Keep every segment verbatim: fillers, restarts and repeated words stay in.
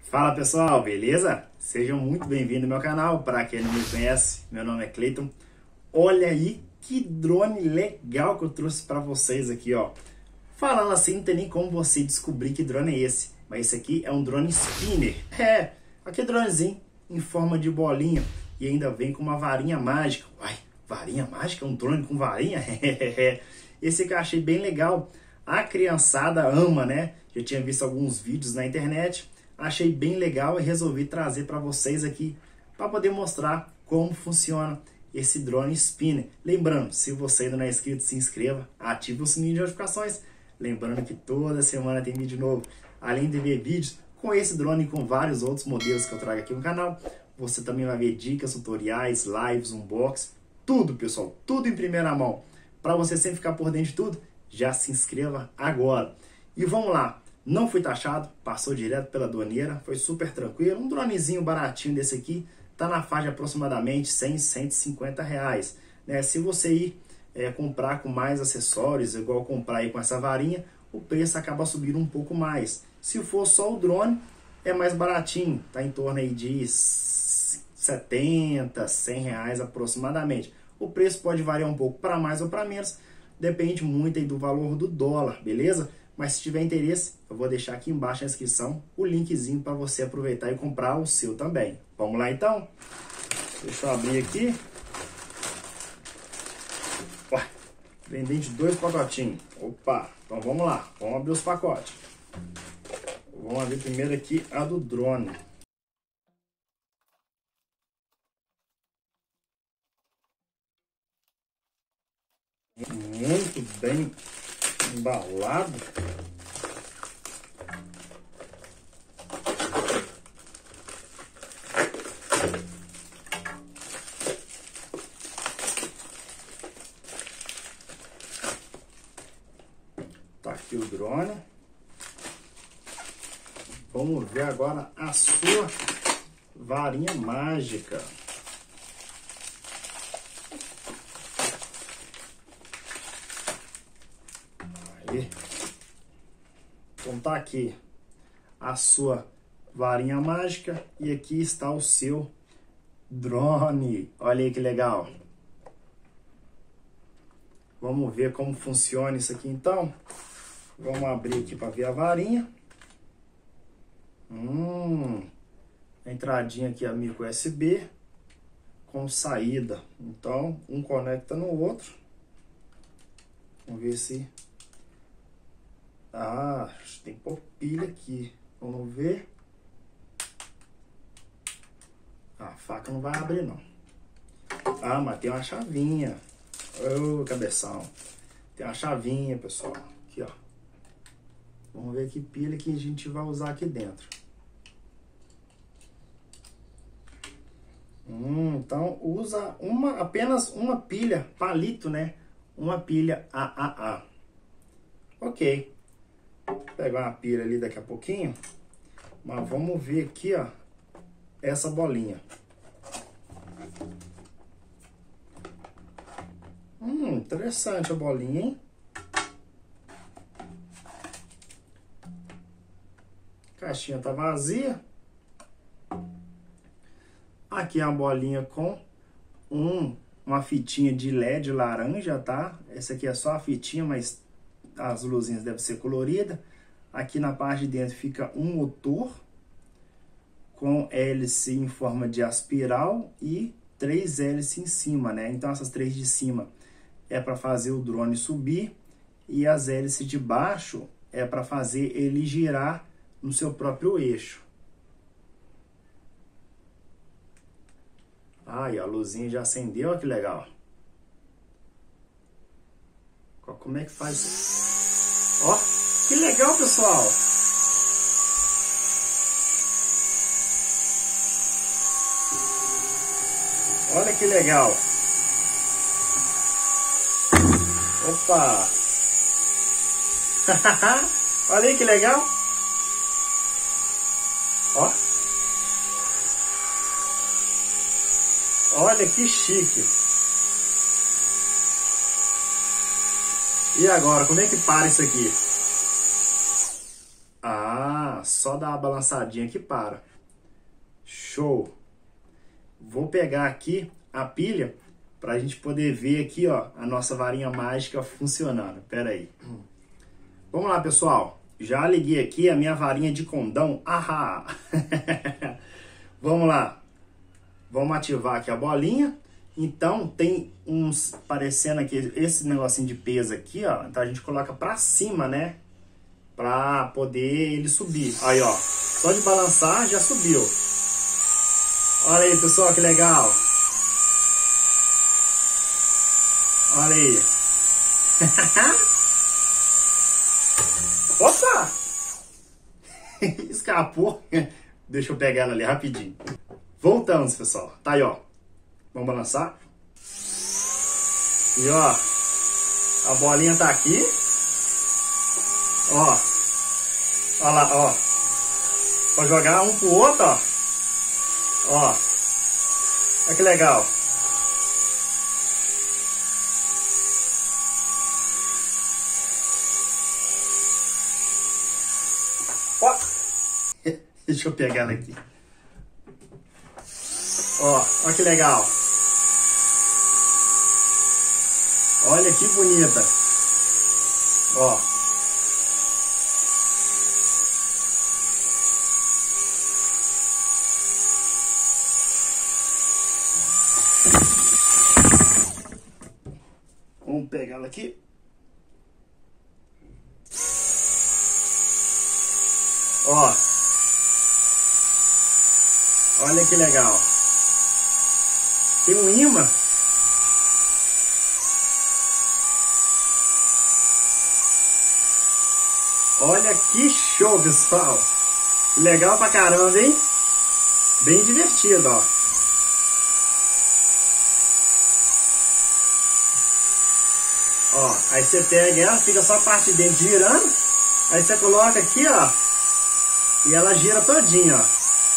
Fala pessoal, beleza? Sejam muito bem-vindos ao meu canal. Para quem não me conhece, meu nome é Cleiton. Olha aí que drone legal que eu trouxe para vocês aqui, ó. Falando assim, não tem nem como você descobrir que drone é esse, mas esse aqui é um drone spinner. É, aquele dronezinho em forma de bolinha e ainda vem com uma varinha mágica. Uai, varinha mágica? Um drone com varinha? Esse aqui eu achei bem legal. A criançada ama, né? Já tinha visto alguns vídeos na internet. Achei bem legal e resolvi trazer para vocês aqui para poder mostrar como funciona esse drone spinner. Lembrando, se você ainda não é inscrito, se inscreva, ative o sininho de notificações. Lembrando que toda semana tem vídeo novo. Além de ver vídeos com esse drone e com vários outros modelos que eu trago aqui no canal, você também vai ver dicas, tutoriais, lives, unboxing, tudo pessoal, tudo em primeira mão. Para você sempre ficar por dentro de tudo, já se inscreva agora. E vamos lá. Não foi taxado, passou direto pela aduaneira, foi super tranquilo. Um dronezinho baratinho desse aqui, tá na faixa de aproximadamente cem, cento e cinquenta reais. Né? Se você ir é, comprar com mais acessórios, igual comprar aí com essa varinha, o preço acaba subindo um pouco mais. Se for só o drone, é mais baratinho, tá em torno aí de setenta, cem reais aproximadamente. O preço pode variar um pouco para mais ou para menos, depende muito aí do valor do dólar, beleza? Mas se tiver interesse, eu vou deixar aqui embaixo na descrição o linkzinho para você aproveitar e comprar o seu também. Vamos lá então? Deixa eu abrir aqui. Ué, vem dentro de dois pacotinhos. Opa, então vamos lá. Vamos abrir os pacotes. Vamos abrir primeiro aqui a do drone. Muito bem embalado. Tá aqui o drone. Vamos ver agora a sua varinha mágica. Aí. Então tá aqui a sua varinha mágica e aqui está o seu drone. Olha aí que legal. Vamos ver como funciona isso aqui então. Vamos abrir aqui para ver a varinha. Hum, a entradinha aqui é micro U S B com saída. Então um conecta no outro. Vamos ver se... Ah, tem que pôr pilha aqui. Vamos ver. A faca não vai abrir não. Ah, mas tem uma chavinha. Ô, cabeção. Tem uma chavinha, pessoal. Aqui, ó. Vamos ver que pilha que a gente vai usar aqui dentro. Hum, então usa uma, apenas uma pilha, palito, né? Uma pilha A A A. Ok. Vou pegar uma pilha ali daqui a pouquinho. Mas vamos ver aqui, ó. Essa bolinha. Hum, interessante a bolinha, hein? A caixinha tá vazia. Aqui é uma bolinha com um, uma fitinha de L E D laranja, tá? Essa aqui é só a fitinha, mas as luzinhas devem ser coloridas. Aqui na parte de dentro fica um motor com hélice em forma de aspiral e três hélices em cima, né? Então essas três de cima é para fazer o drone subir e as hélices de baixo é para fazer ele girar no seu próprio eixo. Ai, a luzinha já acendeu, que legal. Como é que faz? Ó, que legal, pessoal. Olha que legal. Opa. Olha aí que legal. Ó. Olha que chique. E agora, como é que para isso aqui? Ah, ó, só dá uma balançadinha que para. Show! Vou pegar aqui a pilha para a gente poder ver aqui, ó, a nossa varinha mágica funcionando. Pera aí. Vamos lá, pessoal. Já liguei aqui a minha varinha de condão. Ahá! Vamos lá. Vamos ativar aqui a bolinha. Então, tem uns parecendo aqui, esse negocinho de peso aqui, ó. Então, a gente coloca pra cima, né? Pra poder ele subir. Aí, ó. Só de balançar, já subiu. Olha aí, pessoal, que legal. Olha aí. Opa! Escapou. Deixa eu pegar ela ali rapidinho. Voltamos, pessoal. Tá aí, ó. Vamos balançar. E, ó. A bolinha tá aqui. Ó. Olha lá, ó. Pra jogar um pro outro, ó. Ó. Olha que legal. Ó. Deixa eu pegar ela aqui. Ó, olha que legal. Olha que bonita. Ó. Vamos pegar ela aqui. Ó. Olha que legal. Tem um imã. Olha que show, pessoal. Legal pra caramba, hein? Bem divertido, ó. Ó, aí você pega ela, fica só a parte de dentro girando. Aí você coloca aqui, ó. E ela gira todinha, ó.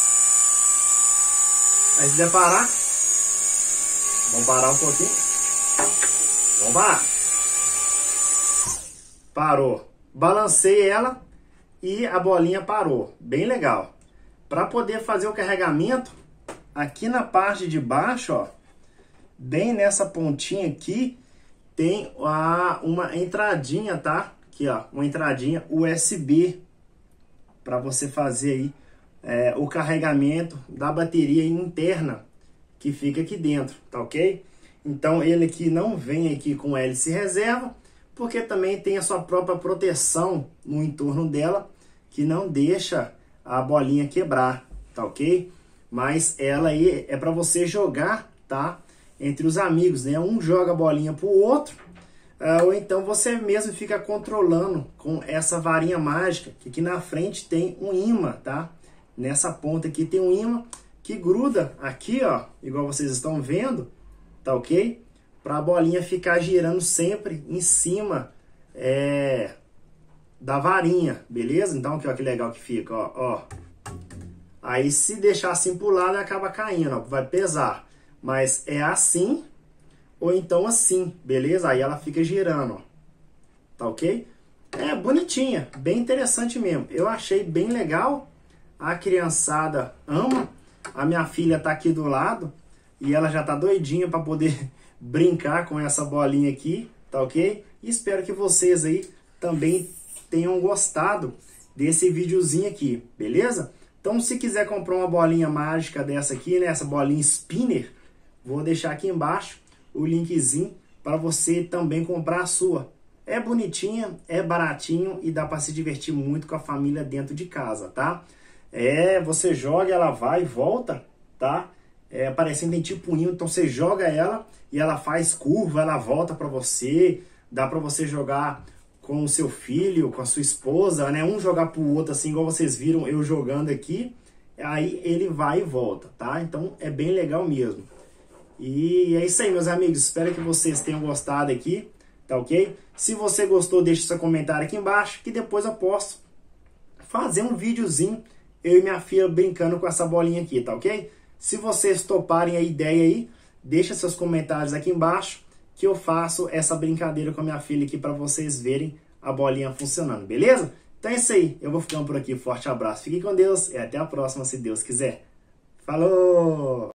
Aí se der parar. Vamos parar um pouquinho. Vamos parar. Parou. Balancei ela e a bolinha parou. Bem legal. Para poder fazer o carregamento, aqui na parte de baixo, ó, bem nessa pontinha aqui, tem a, uma entradinha, tá? Aqui, ó, uma entradinha U S B para você fazer aí é, o carregamento da bateria interna que fica aqui dentro, tá ok? Então ele aqui não vem aqui com hélice reserva, porque também tem a sua própria proteção no entorno dela, que não deixa a bolinha quebrar, tá ok? Mas ela aí é para você jogar, tá? Entre os amigos, né? Um joga a bolinha pro outro, uh, ou então você mesmo fica controlando com essa varinha mágica, que aqui na frente tem um imã, tá? Nessa ponta aqui tem um imã que gruda aqui, ó, igual vocês estão vendo, tá ok? Para a bolinha ficar girando sempre em cima é, da varinha, beleza? Então, aqui, ó, que legal que fica, ó, ó. Aí, se deixar assim pro lado, acaba caindo, ó, vai pesar. Mas é assim, ou então assim, beleza? Aí ela fica girando, ó, tá ok? É bonitinha, bem interessante mesmo. Eu achei bem legal, a criançada ama. A minha filha tá aqui do lado e ela já tá doidinha para poder brincar com essa bolinha aqui, tá ok? E espero que vocês aí também tenham gostado desse videozinho aqui, beleza? Então, se quiser comprar uma bolinha mágica dessa aqui, né, essa bolinha spinner, vou deixar aqui embaixo o linkzinho para você também comprar a sua. É bonitinha, é baratinho e dá para se divertir muito com a família dentro de casa, tá? É, você joga, ela vai e volta, tá? É, parecendo tem tipo um imã, então você joga ela e ela faz curva, ela volta para você. Dá para você jogar com o seu filho, com a sua esposa, né? Um jogar pro outro, assim, igual vocês viram eu jogando aqui. Aí ele vai e volta, tá? Então é bem legal mesmo. E é isso aí, meus amigos. Espero que vocês tenham gostado aqui, tá ok? Se você gostou, deixe seu comentário aqui embaixo, que depois eu posso fazer um videozinho eu e minha filha brincando com essa bolinha aqui, tá ok? Se vocês toparem a ideia aí, deixa seus comentários aqui embaixo, que eu faço essa brincadeira com a minha filha aqui para vocês verem a bolinha funcionando, beleza? Então é isso aí, eu vou ficando por aqui, forte abraço, fique com Deus e até a próxima, se Deus quiser. Falou!